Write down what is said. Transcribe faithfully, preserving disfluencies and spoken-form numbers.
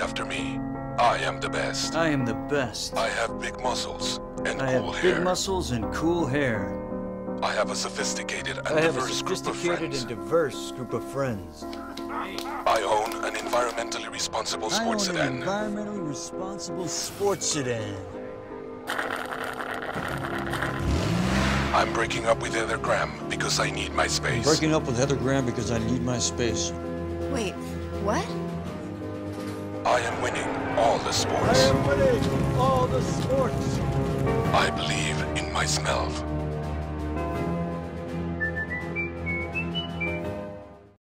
after me. I am the best. I am the best. I have big muscles and I cool have hair. big muscles and cool hair. I have a sophisticated and I have a diverse group of sophisticated friends. and diverse group of friends. I own an environmentally responsible sports I own sedan. an environmentally responsible sports sedan. I'm breaking up with Heather Graham because I need my space. Breaking up with Heather Graham because I need my space. Wait, what? I am winning all the I sports. am winning all the sports. I believe in myself.